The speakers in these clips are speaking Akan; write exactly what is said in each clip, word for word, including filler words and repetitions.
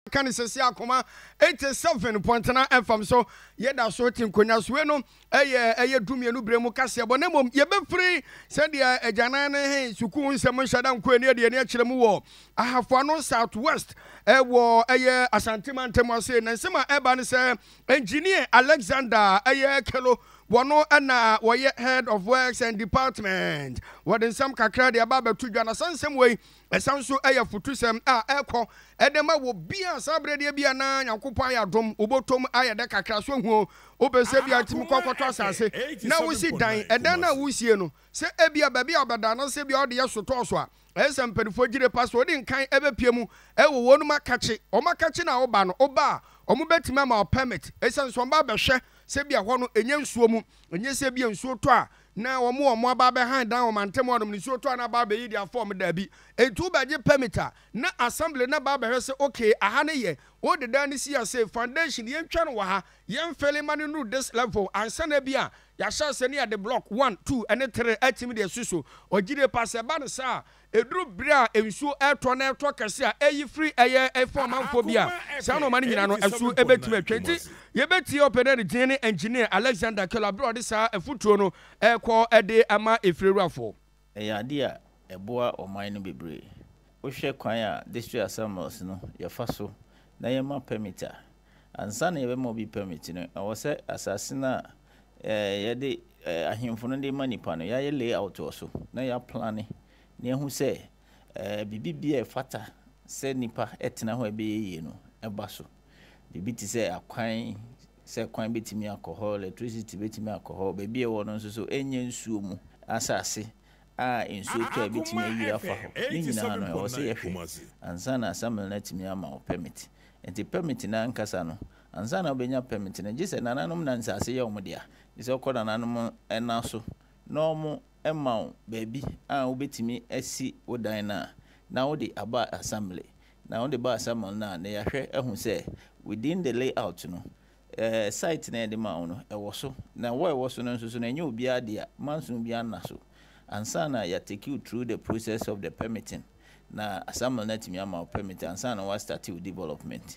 kan sese Akoma eighty-seven point nine F M so ye da so tin konya so no eye eye dumie no bremu kase bo na mom ye be free se de agyanan ne he suku nsem nhada nko ene de ne akire mu wo ahafo no southwest e wo eye Asante Mantem ase na nsema eba ne se engineer Alexander eye kelo wono na woye head of works and department wodin sam kakra de ababa tudwa na sansem we esanso eye futusem a ekọ edema wo bia sabrede bia na Nyankopon ayadom obotom ayede kakra so hu obese bia tim kokoto asase na wusi dan edan na wusie no se ebia ba bia obeda na se bia ode yesoto so a esem pedifo gire password nkan ebepie mu ewo wonu makache o makache na oba no oba omu betima ma permit esanso mba behwe se bia ho no enye nsuo mu enye se bia nsuo to a na omu omu aba be hand down mantem odom nsuo to na ba be yi dia form da bi etu ba je permit na assembly na ba behwe se okay aha ne ye o de dan si ya say foundation yen twa no wa ha yen fele manu no this level ansa na bia ya sha se ne the block one two and three atimi de suso ogire pass e ba no sa eduru bra ensuo eto na eto kese a eyi free eye e form amfo bia sa no mani nyina no asu ebetumi atwenti ye beti open the engineer Alexander Kelabro de sa efutuo no ekọ ede ama efreruafo eya ade a eboa oman no bebre wo hwe kwan a district assemblies no ye fa so na ye ma permit a ansa na ye be mo bi permit no wo se asase na eh ye de ahemfo no de manipa no ya ye layout so na ya plan ne hu se eh bibibia fata se nipa etena ho ebe ye no eba so bibi ti se akwan se kwan betimi alcohol electricity betimi alcohol bebi e wono nso so enye nsuo mu asase a ensuo to betimi ayi afa ho ni nyina no o se yehwe ansa na asamble na timi ama permit enti permit na nkasa no ansa na obenya permit na gise nananom na nsase ye omodia gise okoda nananom ena so no mu ema bebi a obetimi asi odan na na odi aba assembly na odi ba assembly na na yahwe ehun se within the layout no eh site na de ma ono e wo so na wo e wo so no nso so na enye obi ade a manso obi anna so ansa na ya take you through the process of the permitting na assembly na timi ama permit ansa na wa start with development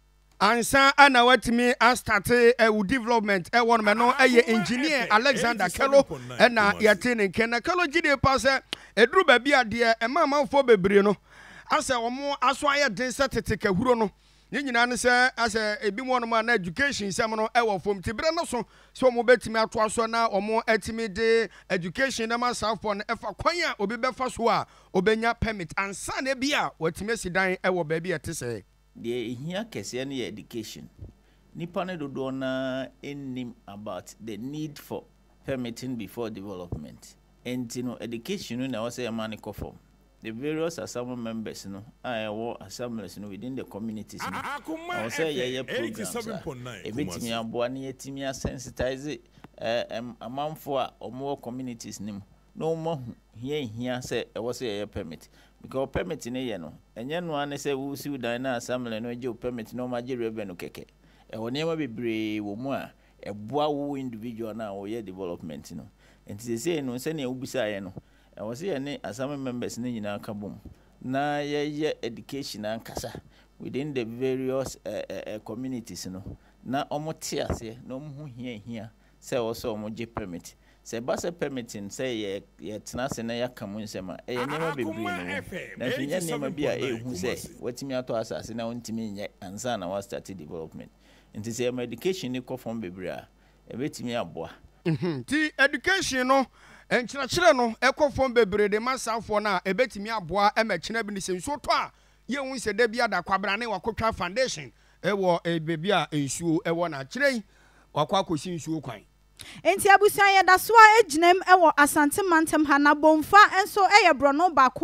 ansa ana watimi a start e with development e won me no e engineer Alexander Kelo e na yate ne ken na Kelo gide pass eduru ba bia de e ma manfo bebre no ase omo aso aye den setete kahuro no ni nyina ne se ase ebi mo no ma na education sem no e wo fom tibre no so so mo betimi ato aso na omo atimi de education na ma safo no e fa kwan a obi be fa so a obenya permit ansa na bia watimi sidan e wo ba bia te se de ehia kese ne education nipa ne dodo na enim about the need for permitting before development and you know education na was a man for the various assembly members no I wo assemblies no within the communities no I say yeah programs e betimi aboa na yetimi sensitize eh amanfo a omo communities nim no mo hia hia say e was a permit because permit ne ye no enye no ane say wo si udan na assembly no je permit no ma je revenue keke e wo nema bebre wo mu a e boa wo individual na wo ye development no enti say no say na ubisa ye no e wo say ne assembly members ne nyina ka bom na ye ye education and kasa within the various uh, uh, uh, communities no na omo tie ase na omo hu hia hia say wo so omo je permit se ba se permitting say ye ye tena se na ya kamu nsema e ye nema bebre no na finya nema bia e hu say watimi ato asase na wontimi nye ansa na wa start development nti say education ni ko from bebre a e betimi aboa mhm ti education no enkyerɛkyerɛ no ekɔ from bebre de masafo na e betimi aboa e mɛkyena bi ni se nsuo to a ye hu se da bia da kwabra ne wakotwa foundation e wo e bebi a ensuo e wo na kyerɛ wakwa akosi nsuo kwan enti abusan ye da so a ejinem e wo Asante Mantem ha na bomfa enso e ye brono ba